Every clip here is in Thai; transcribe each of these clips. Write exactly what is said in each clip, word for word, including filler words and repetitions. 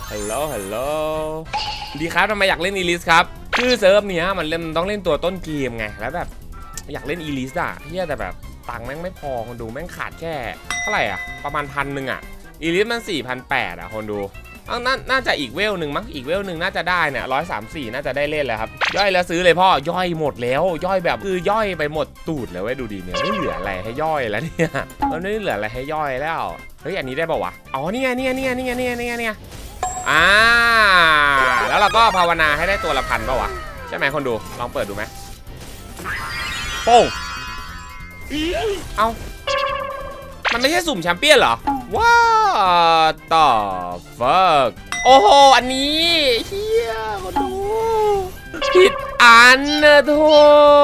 ฮัลโหลฮัลโหลดีครับทำไมอยากเล่นอีลิสครับคือเซิร์ฟเนี้ยมันเล่นต้องเล่นตัวต้นเกมไงแล้วแบบอยากเล่นอีลิสอะเฮียแต่แบบตังค์แม่งไม่พอคนดูแม่งขาดแค่เท่าไหร่อะประมาณพันหนึ่งอะอีลิสมันสี่พันแปดอะคนดูน่าน่าจะอีกเวลหนึ่งมั้งอีกเวลหนึ่งน่าจะได้เนี่ยร้อยสามสี่น่าจะได้เล่นแล้วครับย่อยแล้วซื้อเลยพ่อย่อยหมดแล้วย่อยแบบคือย่อยไปหมดตูดเลยเว้ยดูดีเนี่ยไม่เหลืออะไรให้ย่อยแล้วเนี่ยมันไม่เหลืออะไรให้ย่อยแล้วเฮ้ยอันนี้ได้ป่าววะอ๋อนี่ไงนี่ไงนี่ไงนี่ไงนี่ไงนี่ไงนี่ไงอ่าแล้วเราก็ภาวนาให้ได้ตัวละพันป่าววะใช่ไหมคนดูลองเปิดดูไหมโป้งเอ้ามันไม่ใช่สุ่มแชมเปี้ยนเหรอว้าวต่อฟักโอ้โหอันนี้เฮียคนดูผิดอันนะโธ่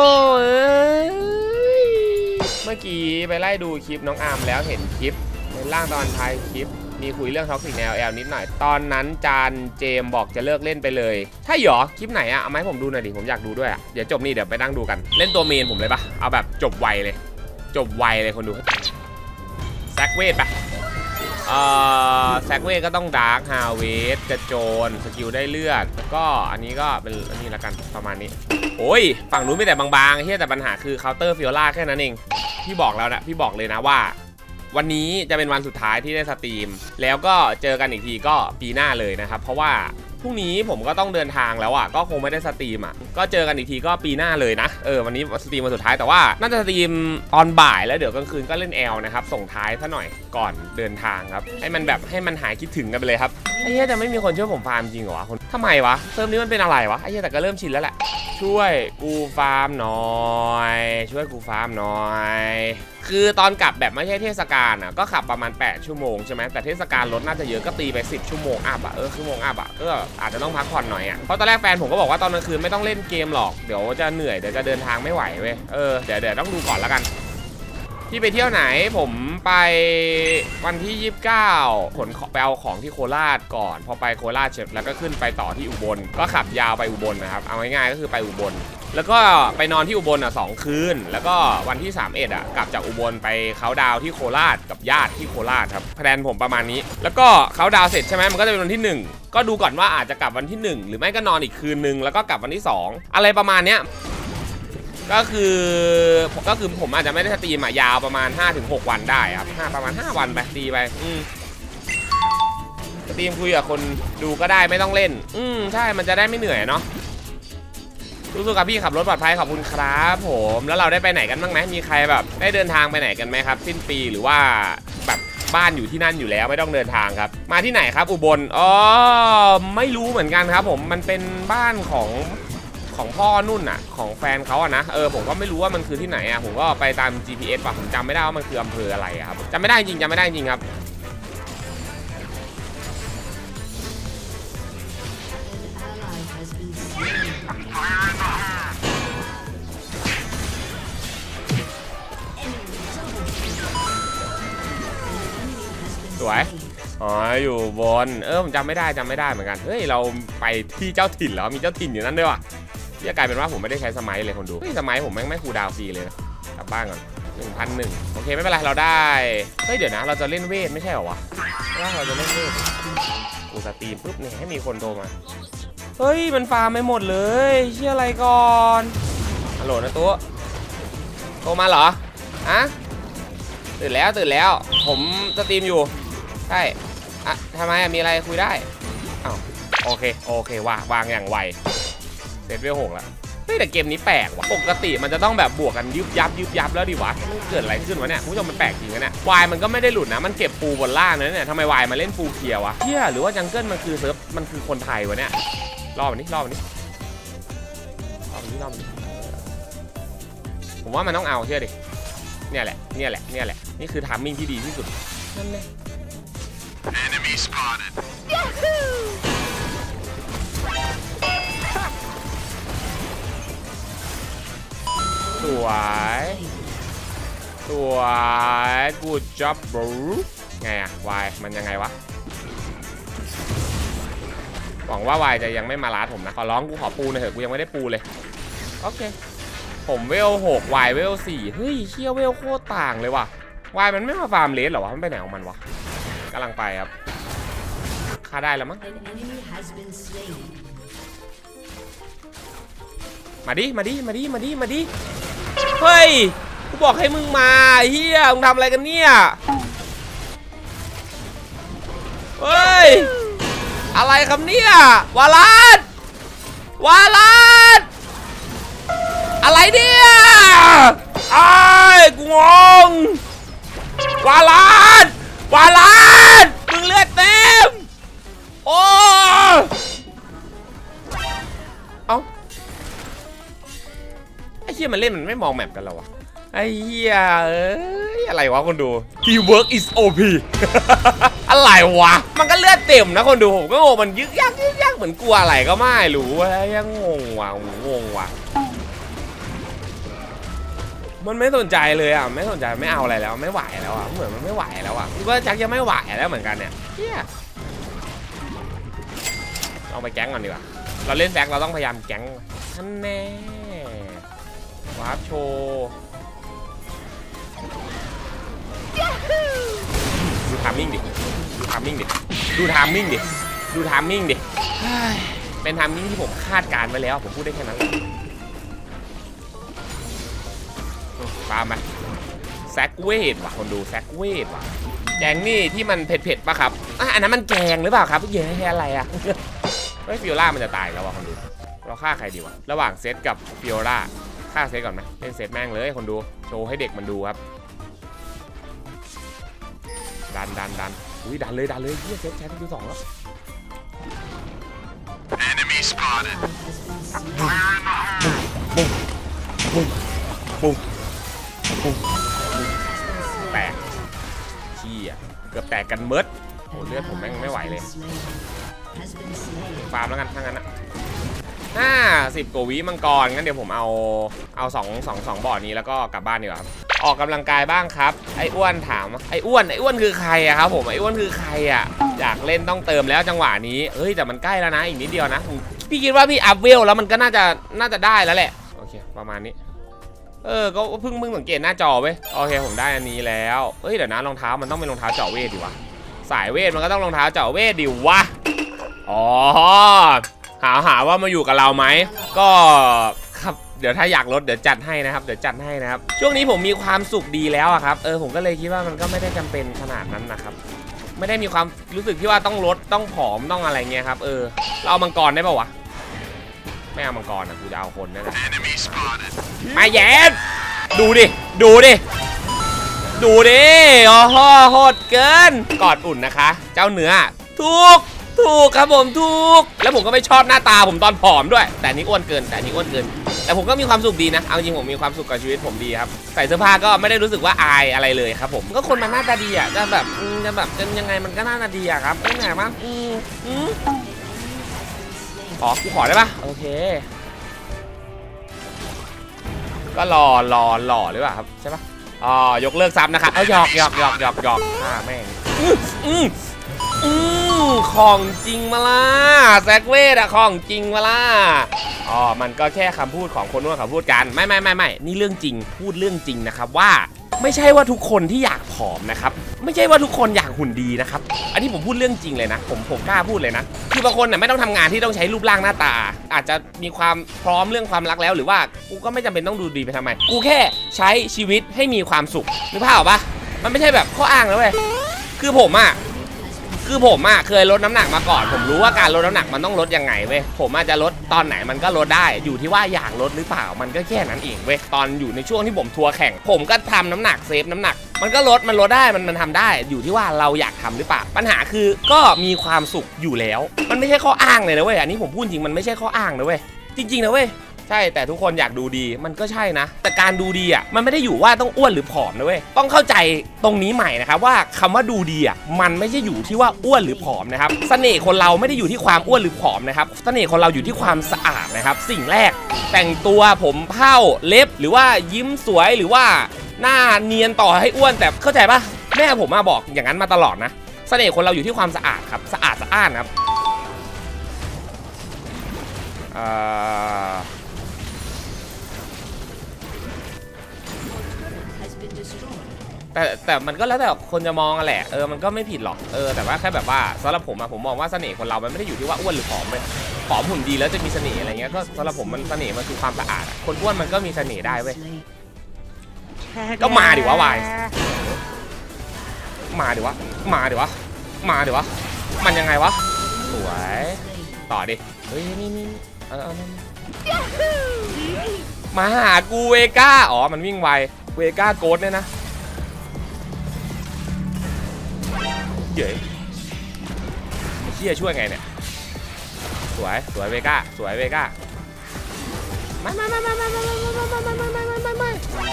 เมื่อกี้ไปไล่ดูคลิปน้องอาร์มแล้วเห็นคลิปในล่างตอนท้ายคลิปมีคุยเรื่องท็อกซิกแนวแอลนิดหน่อยตอนนั้นจานเจมบอกจะเลิกเล่นไปเลยใช่หรอคลิปไหนอะเอาไหมผมดูหน่อยดิผมอยากดูด้วยอะเดี๋ยวจบนี่เดี๋ยวไปนั่งดูกันเล่นตัวเมนผมเลยปะเอาแบบจบไวเลยจบไวเลยคนดูแซกเวทปะเอ่อแซกเวทก็ต้องดาร์คฮาเวสกระโจนสกิลได้เลือดแล้วก็อันนี้ก็เป็นอันนี้ละกันประมาณนี้โอ้ยฝั่งนู้นมีแต่บางๆเฮียแต่ปัญหาคือเคาน์เตอร์ฟิโอล่าแค่นั้นเองพี่บอกแล้วนะพี่บอกเลยนะว่าวันนี้จะเป็นวันสุดท้ายที่ได้สตรีมแล้วก็เจอกันอีกทีก็ปีหน้าเลยนะครับเพราะว่าพรุ่งนี้ผมก็ต้องเดินทางแล้วอ่ะก็คงไม่ได้สตรีมอ่ะก็เจอกันอีกทีก็ปีหน้าเลยนะเออวันนี้สตรีมวันสุดท้ายแต่ว่าน่าจะสตรีมตอนบ่ายแล้วเดี๋ยวกลางคืนก็เล่นแอลนะครับส่งท้ายซะหน่อยก่อนเดินทางครับให้มันแบบให้มันหายคิดถึงกันไปเลยครับไอ้เหี้ยจะไม่มีคนช่วยผมฟาร์มจริงเหรอวะคนทำไมวะเซิร์ฟนี้มันเป็นอะไรวะไอ้เหี้ยแต่ก็เริ่มชินแล้วแหละช่วยกูฟาร์มหน่อยช่วยกูฟาร์มหน่อยคือตอนกลับแบบไม่ใช่เทศกาลอ่ะก็ขับประมาณแปดชั่วโมงใช่ไหมแต่เทศกาลรถน่าจะเยอะก็ตีไปสิบชั่วโมงอัพอ่ะเออชั่วโมงอัพอ่ะก็อาจจะต้องพักผ่อนหน่อยอ่ะเพราะตอนแรกแฟนผมก็บอกว่าตอนกลางคืนไม่ต้องเล่นเกมหรอกเดี๋ยวจะเหนื่อยเดี๋ยวจะเดินทางไม่ไหวเว้ยเออเดี๋ยวเดี๋ยวต้องดูก่อนแล้วกันที่ไปเที่ยวไหนผมไปวันที่ยี่สิบเก้าขนไปเอาของที่โคราชก่อนพอไปโคราชเสร็จแล้วก็ขึ้นไปต่อที่อุบลก็ขับยาวไปอุบลนะครับเอาง่ายๆก็คือไปอุบลแล้วก็ไปนอนที่อุบลอ่ะสองคืนแล้วก็วันที่สามสิบเอ็ดอ่ะกลับจากอุบลไปเขาดาวที่โคราชกับญาติที่โคราชครับแพลนผมประมาณนี้แล้วก็เขาดาวเสร็จใช่ไหมมันก็จะเป็นวันที่หนึ่งก็ดูก่อนว่าอาจจะกลับวันที่หนึ่งหรือไม่ก็นอนอีกคืนนึงแล้วก็กลับวันที่สองอะไรประมาณเนี้ยก็คือก็คือผมอาจจะไม่ได้สตรีมอ่ะยาวประมาณ ห้าถึงหก วันได้ครับห้าประมาณห้าวันไปตีไปอืมสตรีมคุยกับคนดูก็ได้ไม่ต้องเล่นอืมใช่มันจะได้ไม่เหนื่อยเนาะสู้ๆครับพี่ขับรถปลอดภัยขอบคุณครับผมแล้วเราได้ไปไหนกันบ้างไหมมีใครแบบได้เดินทางไปไหนกันไหมครับสิ้นปีหรือว่าแบบบ้านอยู่ที่นั่นอยู่แล้วไม่ต้องเดินทางครับมาที่ไหนครับอุบลอ๋อไม่รู้เหมือนกันครับผมมันเป็นบ้านของของพ่อนุ่นอ่ะของแฟนเขาอ่ะนะเออผมก็ไม่รู้ว่ามันคือที่ไหนอ่ะผมก็ไปตาม จี พี เอส ป่ะผมจำไม่ได้ว่ามันคืออำเภออะไรครับจำไม่ได้จริงจำไม่ได้จริงครับสวยอ๋ออยู่บนเออผมจำไม่ได้จำไม่ได้เหมือนกันเฮ้ยเราไปที่เจ้าถิ่นแล้วมีเจ้าถิ่นอยู่นั่นด้วยว่ะที่กลายเป็นว่าผมไม่ได้ใช้สมัยเลยคนดูเฮ้ยสมัยผมแม่งไม่คูลดาวน์ฟรีเลยกลับบ้านก่อน หนึ่งพันหนึ่ง โอเคไม่เป็นไรเราได้เฮ้ยเดี๋ยวนะเราจะเล่นเวทไม่ใช่เหรอวะว่าเราจะเล่นเวทกูสตรีมปุ๊บเนี่ยให้มีคนโทรมาเฮ้ยมันฟาร์มไม่หมดเลยเชื่ออะไรก่อนฮัลโหลนะตัวโทรมาเหรออะตื่นแล้วตื่นแล้วผมสตรีมอยู่ใช่อะทำไมมีอะไรคุยได้อ้าวโอเคโอเควางวางอย่างไวเซตเวลหกแล้วเฮ้ยแต่เกมนี้แปลกว่ะปกติมันจะต้องแบบบวกกันยุบยับยุบยับแล้วดิวะมันเกิดอะไรขึ้นวะเนี่ยคุณผู้ชมมันแปลกจริงนะเนี่ยวายมันก็ไม่ได้หลุดนะมันเก็บปูบนล่างนะเนี่ยทำไมวายมาเล่นฟูเคียววะเฮียหรือว่าจังเกิลมันคือเซิร์ฟมันคือคนไทยวะเนี่ยรอบนี้รอบนี้รอบนี้รอบนี้ผมว่ามันต้องเอาเชื่อดิเนี่ยแหละเนี่ยแหละเนี่ยแหละนี่คือทามมิ่งที่ดีที่สุดนั่นเลยสวยสวย good job bro ไงอะวายมันยังไงวะหวังว่าวายจะยังไม่มาล้าผมนะขอร้องกูขอปูหน่อยเถอะกูยังไม่ได้ปูเลยโอเคผมเวลหกวายเวลสี่เฮ้ยเชี่ยเวลโคตรต่างเลยว่ะวายมันไม่มาฟาร์มเลสหรอวะมันไปไหนของมันวะกำลังไปครับคฆ่าได้แล้วมั้งมาดิมาดิมาดิมาดิมาดิเฮ้ยกูบอกให้มึงมาเฮียมึงทำอะไรกันเนี่ยเฮ้ยอะไรครับเนี่ยวาลัสวาลัสอะไรเนี่ยไอ้กูงงวาลัสวาลัสมึงเลือดเต็มโอ้เอ้าไอ้เหี้ยมันเล่นมันไม่มองแมปกันแล้ววะไอ้เหี้ยเอ้ยอะไรวะคนดู Teamwork is โอ พี อะไรวะมันก็เลือดเต็มนะคนดูผมก็งงมันยึกยักยึกยักเหมือนกลัวอะไรก็ไม่รู้ว่ายังงงว่ะงงว่ะมันไม่สนใจเลยอ่ะไม่สนใจไม่เอาอะไรแล้วไม่ไหวแล้วอ่ะเหมือนมันไม่ไหวแล้วอ่ะคิดว่าจักยังไม่ไหวแล้วเหมือนกันเนี่ยเฮียเอาไปแก๊งก่อนดีกว่าเราเล่นแฟกเราต้องพยายามแก๊งท่านแน่วาร์ปโชว์ดูทามมิ่งดิดูทามมิ่งดิดูทามมิ่งดิดูทามมิ่งดิเป็นทามมิ่งที่ผมคาดการไว้แล้วผมพูดได้แค่นั้นตามไปแซกเวทว่ะคนดูแซกเวทว่ะแกงนี่ที่มันเผ็ดๆป่ะครับอ่ะอันนั้นมันแกงหรือเปล่าครับเยอะแค่อะไรอ่ะเฮ้ยฟิโอล่ามันจะตายแล้วว่ะคนดูเราฆ่าใครดีวะระหว่างเซตกับฟิโอล่าฆ่าเซตก่อนไหมเล่นเซตแม่งเลยคนดูโชว์ให้เด็กมันดูครับดันดันดันอุ้ยดันเลยดันเลยเฮียเซตแชทที่ดูสองแล้วปุ้งปุ้งปุ้งแตกขี้อ่ะเกือบแตกกันเมิดโอ้เลือดผมแม่งไม่ไหวเลยฟาร์มแล้วกันถ้างั้นนะห้าสิบกว่าวิมังกรงั้นเดี๋ยวผมเอาเอาสองสองสองบ่อนี้แล้วก็กลับบ้านดีกว่าครับออกกำลังกายบ้างครับไอ้อ้วนถามไอ้อ้วนไอ้อ้วนคือใครอะครับผมไอ้อ้วนคือใครอะอยากเล่นต้องเติมแล้วจังหวะนี้เฮ้ยแต่มันใกล้แล้วนะอีกนิดเดียวนะพี่คิดว่าพี่อัพเวลแล้วมันก็น่าจะน่าจะได้แล้วแหละโอเคประมาณนี้เออก็เพิ่งเพิ่งสังเกตหน้าจอเว้ยโอเคผมได้อันนี้แล้วเฮ้ยเดี๋ยวนะรองเท้ามันต้องเป็นรองเท้าเจาะเวทดิวะสายเวทมันก็ต้องรองเท้าเจาะเวทดิวะอ๋อหาหาว่ามาอยู่กับเราไหมก็ครับเดี๋ยวถ้าอยากลดเดี๋ยวจัดให้นะครับเดี๋ยวจัดให้นะครับช่วงนี้ผมมีความสุขดีแล้วอะครับเออผมก็เลยคิดว่ามันก็ไม่ได้จำเป็นขนาดนั้นนะครับไม่ได้มีความรู้สึกที่ว่าต้องลดต้องผอมต้องอะไรเงี้ยครับเออเราเอามังกรได้ป่าววะไม่เอามังกรนะกูจะเอาคนนั่นแหละมาแย่ดูดิดูดิดูดิโอ้โหโหดเกินกอดอุ่นนะคะเจ้าเนื้อถูกถูกครับผมถูกแล้วผมก็ไม่ชอบหน้าตาผมตอนผอมด้วยแต่นี้อ้วนเกินแต่นี้อ้วนเกินแต่ผมก็มีความสุขดีนะเอาจริงผมมีความสุขกับชีวิตผมดีครับใส่เสื้อผ้าก็ไม่ได้รู้สึกว่าอายอะไรเลยครับผมก็คนมันหน้าตาดีอ่ะจะแบบจะแบบจะยังไงมันก็หน้าตาดีอ่ะครับไม่ไหนมั้งอืมอืมขอกูขอได้ปะโอเคก็รอรอรอหรือเปล่าครับใช่ปะอ๋อยกเลิกซับนะคะเอาหยอกหยอกหยอกหยอกหยอกอ่าแม่งอืมอืมของจริงมาล่ะแซกเวทอะของจริงมาล่ะอ๋อมันก็แค่คำพูดของคนนู้นเขาพูดกันไม่ไม่ไม่ไม่นี่เรื่องจริงพูดเรื่องจริงนะครับว่าไม่ใช่ว่าทุกคนที่อยากผอมนะครับไม่ใช่ว่าทุกคนอยากหุ่นดีนะครับอันนี้ผมพูดเรื่องจริงเลยนะผมผมกล้าพูดเลยนะคือบางคนเนี่ยไม่ต้องทำงานที่ต้องใช้รูปร่างหน้าตาอาจจะมีความพร้อมเรื่องความรักแล้วหรือว่ากูก็ไม่จำเป็นต้องดูดีไปทำไมกูแค่ใช้ชีวิตให้มีความสุขนึกภาพออกปะมันไม่ใช่แบบข้ออ้างแล้วเว้ยคือผมอะคือผมอะเคยลดน้ำหนักมาก่อนผมรู้ว่าการลดน้ำหนักมันต้องลดยังไงเว้ยผมอาจจะลดตอนไหนมันก็ลดได้อยู่ที่ว่าอยากลดหรือเปล่ามันก็แค่นั้นเองเว้ยตอนอยู่ในช่วงที่ผมทัวร์แข่งผมก็ทำน้ำหนักเซฟน้ำหนักมันก็ลดมันลดได้มันมันทำได้อยู่ที่ว่าเราอยากทำหรือเปล่าปัญหาคือก็มีความสุขอยู่แล้วมันไม่ใช่ข้ออ้างเลยนะเว้ยอันนี้ผมพูดจริงมันไม่ใช่ข้ออ้างนะเว้ยจริงๆนะเว้ยใช่แต่ทุกคนอยากดูดีมันก็ใช่นะแต่การดูดีอ่ะมันไม่ได้อยู่ว่าต้องอ้วนหรือผอมนะเว้ยต้องเข้าใจตรงนี้ใหม่นะครับว่าคำว่าดูดีอ่ะมันไม่ใช่อยู่ที่ว่าอ้วนหรือผอมนะครับเสน่ห์คนเราไม่ได้อยู่ที่ความอ้วนหรือผอมนะครับเสน่ห์คนเราอยู่ที่ความสะอาดนะครับสิ่งแรกแต่งตัวผมเผ้าเล็บหรือว่ายิ้มสวยหรือว่าหน้าเนียนต่อให้อ้วนแต่เข้าใจปะแม่ผมมาบอกอย่างนั้นมาตลอดนะเสน่ห์คนเราอยู่ที่ความสะอาดครับสะอาดสะอ้านครับเอ่อแต่แต่มันก็แล้วแต่คนจะมองกันแหละเออมันก็ไม่ผิดหรอกเออแต่ว่าแค่แบบว่าสำหรับผมอะผมมองว่าเสน่ห์คนเรามันไม่ได้อยู่ที่ว่าอ้วนหรือผอมเลยผอมหุ่นดีแล้วจะมีเสน่ห์อะไรเงี้ยก็สำหรับผมมันเสน่ห์มันคือความสะอาดคนอ้วนมันก็มีเสน่ห์ได้เว้ยก็มาดิวะวายมาดิวะมาดิวะมาดิวะมันยังไงวะสวยต่อดิเฮ้ยนี่นี่เอาเอามาหากูเวก้าอ๋อมันวิ่งไวเวก้าโกดเนี่ยนะเจ๋ยเชี่ยช่วยไงเนี่ยสวยสวยเวก้าสวยเวก้าไม่ไม่ไม่ไม่ไม่ไม่ไม่ไม่ไม่ไม่ไม่ไม่ไม่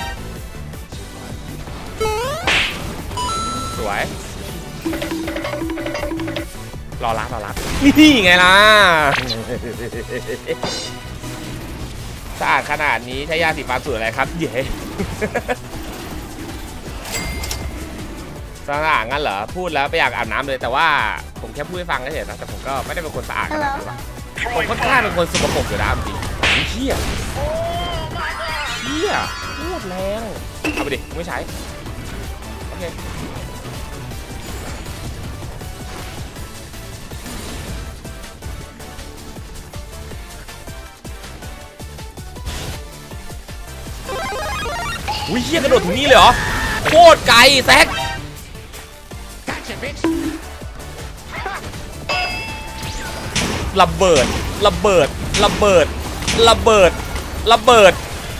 สวยรอรับรอรับนี่ไงล่ะสะอาดขนาดนี้ใช้ยาสีฟันสูตรอะไรครับเย้สะอาดงั้นเหรอพูดแล้วไปอยากอาบน้ำเลยแต่ว่าผมแค่พูดให้ฟังเฉยๆนะแต่ผมก็ไม่ได้เป็นคนสะอาดขนาดนั้นหรอกผมค่อนข้างเป็นคนสกปรกอยู่นะจริงเหี้ยเหี้ยพูดแรงเอาไปดิไม่ใช้โอเคอุ้ยเหี้ยกระโดดถึงนี่เลยเหรอโคตรไกลแซกระเบิดระเบิดระเบิดระเบิดระเบิด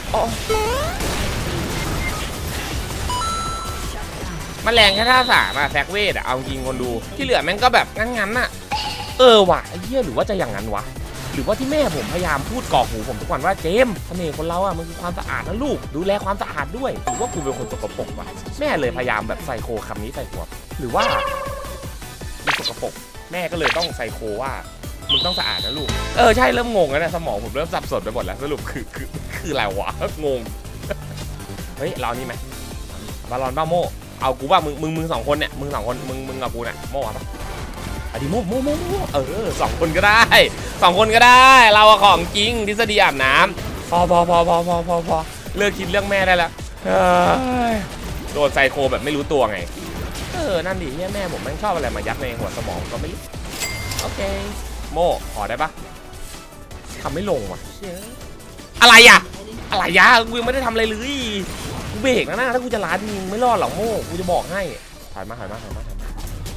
มันแรงแค่ท่าสามอะแซกเวทอะเอาจริงคนดูที่เหลือแม่งก็แบบงั้นๆอะเออว่ะไอ้เหี้ยหรือว่าจะอย่างนั้นวะหรือว่าที่แม่ผมพยายามพูดกอกหูผมทุกวันว่าเจมส์เสน่ห์คนเราอะมันคือความสะอาดนะลูกดูแลความสะอาดด้วยหรือว่ากูเป็นคนสกปรกวะแม่เลยพยายามแบบไซโคคำนี้ใส่หัวหรือว่ามีสกปรกแม่ก็เลยต้องไซโคว่ามึงต้องสะอาดนะลูกเออใช่เริ่มงงแล้วนะสมองผมเริ่มสับสนไปหมดแล้วสรุปคือคือคืออะไรวะงงเฮ้ยเรานี่ไหมบอลลอนบ้าโมเอากูว่ามึงมึงมึงสองคนเนี่ยมึงสองคนมึงมึงกับกูเนี่ยโม่ปะอดีโม่โม่โม่โม่เออสองคนก็ได้สองคนก็ได้เราของจริงทฤษฎีอาบน้ำพอพอพอพอพอพอพอเลิกคิดเรื่องแม่ได้แล้วโดนไซโคแบบไม่รู้ตัวไงเออนั่นดิแม่ผมแม่งชอบอะไรมายัดในหัวสมองก็ไม่รู้โอเคโม่ขอได้ปะทำไม่ลงว่ะอะไรอ่ะอะไรยะกูยังไม่ได้ทำอะไรเลยกูเบรกนะนะถ้ากูจะล้านมึงไม่รอดหรอกโม่กูจะบอกให้ถอยมาถอยมาถอยมาถอยมา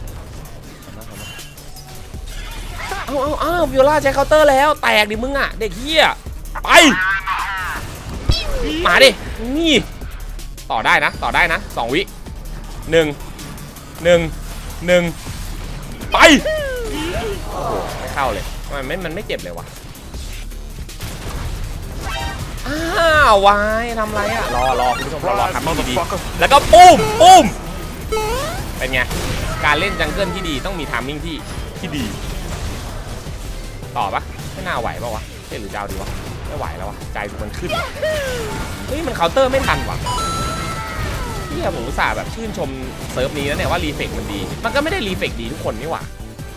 เอาเอาเอาวิโอลาใช้เคาน์เตอร์แล้วแตกดิมึงอ่ะเด็กเหี้ยไปมาดินี่ต่อได้นะต่อได้นะสองวิหนึ่งหนึ่งหนึ่งไปโอ้โหไม่เข้าเลยมันไม่มันไม่เจ็บเลยวะอ้าววายทำไรอ่ะรอรอคุณผู้ชมรอรอทำดีๆแล้วก็ปุ้มปุ้มเป็นไงการเล่นจังเกิลที่ดีต้องมีทามมิ่งที่ที่ดีต่อปะไม่น่าไหวปะวะเฮ้ยหรือจะเอาดีวะไม่ไหวแล้ววะใจมันขึ้นเฮ้ยมันเคาน์เตอร์ไม่ทันวะที่ผมอุตส่าห์แบบชื่นชมเซิร์ฟนี้แล้วเนี่ยว่ารีเฟกมันดีมันก็ไม่ได้รีเฟกดีทุกคนนี่หว่า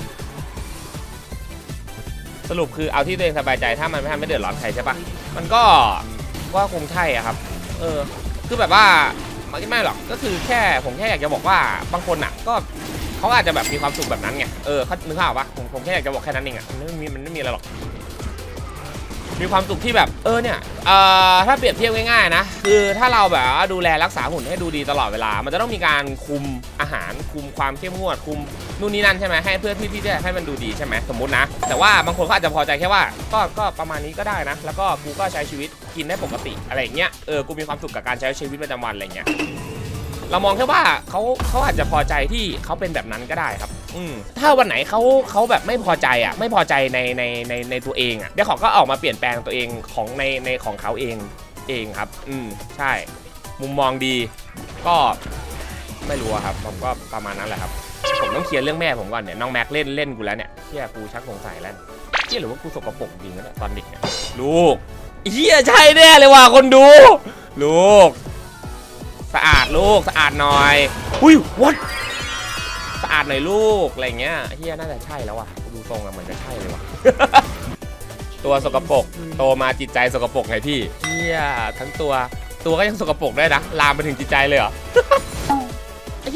สรุปคือเอาที่ตัวเองสบายใจถ้ามันไม่ทำไม่เดือดร้อนใครใช่ปะมันก็ก็คงใช่อะครับเออคือแบบว่าไม่ไม่หรอกก็คือแค่ผมแค่อยากจะบอกว่าบางคนอ่ะก็เขาอาจจะแบบมีความสุขแบบนั้นไงเออเขานึกภาพปะผมผมแค่อยากจะบอกแค่นั้นเองอ่ะมันไม่มีมันไม่มีอะไรหรอกมีความสุขที่แบบเออเนี่ยเอ่อถ้าเปรียบเทียบง่ายๆนะคือถ้าเราแบบดูแลรักษาหุ่นให้ดูดีตลอดเวลามันจะต้องมีการคุมอาหารคุมความเข้มงวดคุมนู่นนี่นั่นใช่ไหมให้เพื่อที่ที่จะให้มันดูดีใช่ไหมสมมุตินะแต่ว่าบางคนเขาอาจจะพอใจแค่ว่าก็ก็ประมาณนี้ก็ได้นะแล้วก็กูก็ใช้ชีวิตกินได้ปกติอะไรอย่างเงี้ยเออกูมีความสุขกับการใช้ชีวิตประจำวันอะไรเงี้ยเรามองแค่ว่าเขาเขาอาจจะพอใจที่เขาเป็นแบบนั้นก็ได้ครับอืมถ้าวันไหนเขาเขาแบบไม่พอใจอ่ะไม่พอใจในในในในตัวเองอ่ะเดี๋ยวเขาก็ออกมาเปลี่ยนแปลงตัวเองของในในของเขาเองเองครับอืมใช่มุมมองดีก็ไม่รู้ครับผมก็ประมาณนั้นแหละครับผมต้องเคลียร์เรื่องแม่ผมก่อนเนี่ยน้องแม็กเล่นเล่นกูแล้วเนี่ยเฮียกูชักสงสัยแล้วเฮียหรือว่ากูสกปรกจริงนะตอนเด็กเนี่ยลูกเฮียใช่แน่เลยว่ะคนดูลูกสะอาดลูกสะอาดหน่อยอุ้ยวัดสะอาดหน่อยลูกอะไรเงี้ยเฮียน่าจะใช่แล้วว่ะดูทรงอะเหมือนจะใช่เลยว่ะ ตัวสกปรกโตมาจิตใจสกปรกไงพี่เฮียทั้งตัวตัวก็ยังสกปรกได้นะลามไปถึงจิตใจเลยเหรอ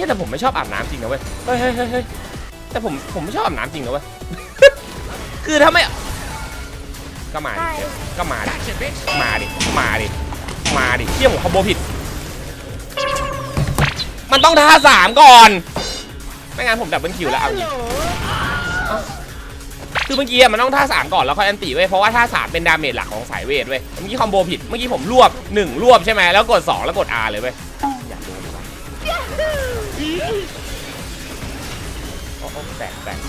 ฮ้ยแต่ผมไม่ชอบอาบน้ำจริงนะเว้ยเฮ้ยเฮ้ยเฮ้ยแต่ผมผมไม่ชอบอาบน้ำจริงนะเว้ย คือถ้าไม่ก็มาดิก็มาดิมาดิมาดิมาดิเที่ยผมคอมโบผิดมันต้องท่าสามก่อนไม่งั้นผมดับเบิลคิวแล้วเอาจริงคือเมื่อกี้มันต้องท่าสามก่อนแล้วค่อยอันติเว้ยเพราะว่าท่าสามเป็นดาเมจหลักของสายเวทเว้ยเมื่อกี้คอมโบผิดเมื่อกี้ผมรวบหนึ่งรวบใช่ไหมแล้วกดสองแล้วกด R เลยเว้ยอยากดูดีกว่าโอ้โหแตกแตก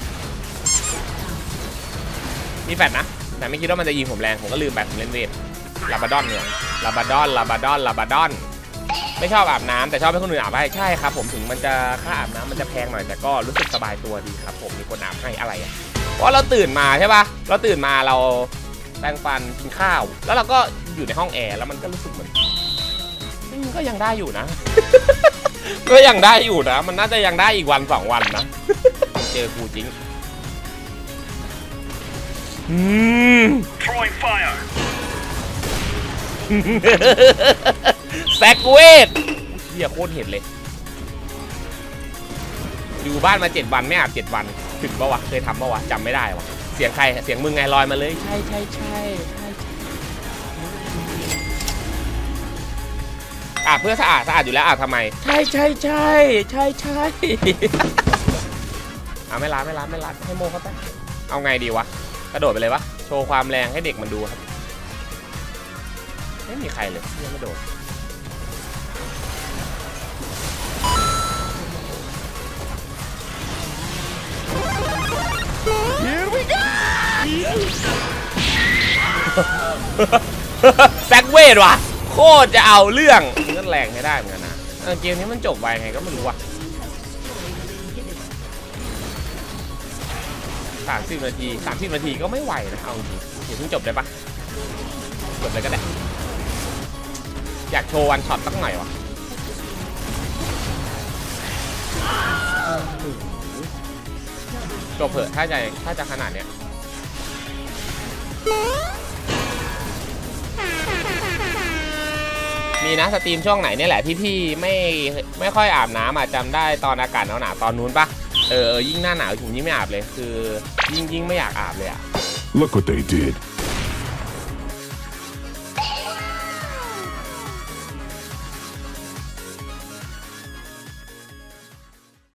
มีแฟดนะแต่ไม่คิดว่ามันจะยิงผมแรงผมก็ลืมไปผมเล่นเวทลาบาดอนเนี่ยลาบาดอนลาบาดอนลาบาดอนไม่ชอบอาบน้ำแต่ชอบให้คนอื่นอาบให้ใช่ครับผมถึงมันจะค่าอาบน้ำมันจะแพงหน่อยแต่ก็รู้สึกสบายตัวดีครับผมมีคนอาบให้อะไรอ่ะเพราะเราตื่นมาใช่ป่ะเราตื่นมาเราแปรงฟันกินข้าวแล้วเราก็อยู่ในห้องแอร์แล้วมันก็รู้สึกเหมือนมันก็ยังได้อยู่นะ ก็ยังได้อยู่นะมันน่าจะยังได้อีกวันสองวันนะ เจอกูจริงอืม แซกเวทเฮียโคตรเห็นเลยอยู่บ้านมาเจ็ดวันไม่อาบเจ็ดวันถึงปะวะเคยทำปะวะจำไม่ได้วะเสียงใครเสียงมึงไงลอยมาเลยใช่ใช่ใช่ใช่อาบเพื่อสะอาดสะอาดอยู่แล้วอาบทำไมใช่ใช่ใช่ใช่ใช่เอาไม่ล้างไม่ล้างไม่ล้างให้โมเขาไปเอาไงดีวะกระโดดไปเลยวะโชว์ความแรงให้เด็กมันดูครับไม่มีใครเลยยังไม่โดดแซกเวทว่ะโคตรจะเอาเรื่องมันก็แรงให้ได้เหมือนกันนะเกมนี้มันจบไวไงก็ไม่รู้ว่ะสามสิบนาทีสามสิบนาทีก็ไม่ไหวนะเอาจริงเดี๋ยวเพิ่งจบได้ปะจบเลยก็ได้อยากโชว์วันช็อตสักหน่อยวะจบเถอะถ้าจะถ้าจะขนาดเนี้ยมีนะสตรีมช่วงไหนเนี่ยแหละที่พี่ไม่ไม่ค่อยอาบน้ำอ่ะจำได้ตอนอากาศหนาวๆตอนนู้นปะเออยิ่งหน้าหนาวผมยิ่งไม่อาบเลยคือยิ่งยิ่งไม่อยากอาบเลยอ่ะ Look what they did